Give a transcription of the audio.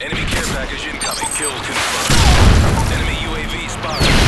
Enemy care package incoming. Kill confirmed. Enemy UAV spotted.